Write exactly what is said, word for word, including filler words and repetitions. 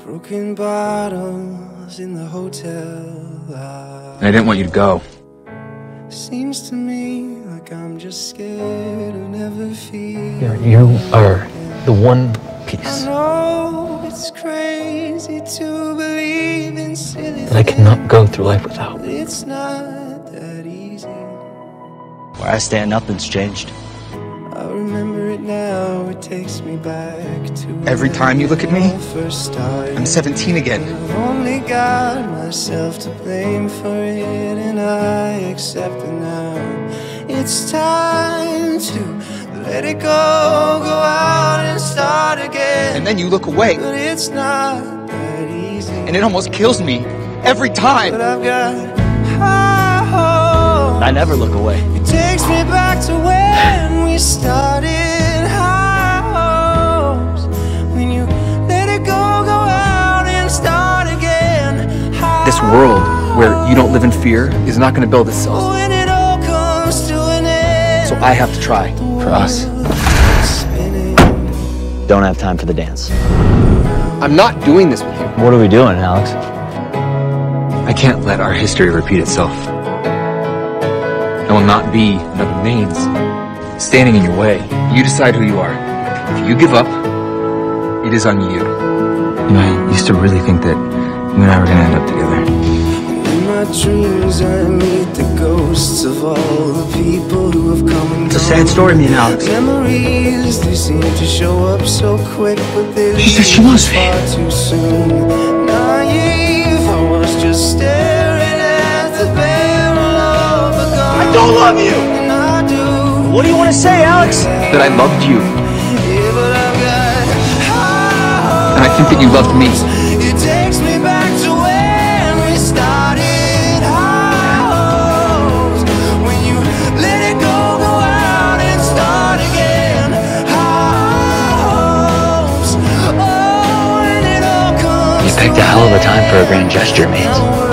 Broken bottles in the hotel. I didn't want you to go. Seems to me like I'm just scared of never feeling. You are the one piece I know it's crazy to believe in silly that I cannot go through life without. but it's not that easy. Where I stand, nothing's changed. I remember it now, it takes me back to Every time you look at me, first started. I'm seventeen again. I've only got myself to blame for it, and I accept it now. It's time to let it go, go out and start again. And then you look away, But it's not that easy. and it almost kills me every But time. I've got high hopes. I never look away. It takes me back to when we started. High hopes. When you let it go, go out and start again. High This world where you don't live in fear is not going to build itself. when it all comes to an end. So I have to try for us. Spinning. Don't have time for the dance. I'm not doing this with you. What are we doing, Alex? I can't let our history repeat itself. I will not be another means standing in your way. You decide who you are. If you give up, it is on you. You know, I used to really think that you and I were going to end up together. In my dreams I meet the ghosts of all the people who have come and It's a gone. sad story, me and Alex. Memories, they seem to show up so quick, but they She said she leave loves me. far too soon. Naive, I was just staring at the barrel of a gun. I don't love you! And I do. What do you want to say, Alex? That I loved you, Yeah, but I've got high and I think that you loved me. It takes me back to when we started. High hopes. When you let it go, go out and start again. High hopes. Oh, when it all comes You picked a hell of a time for a grand gesture, mate. to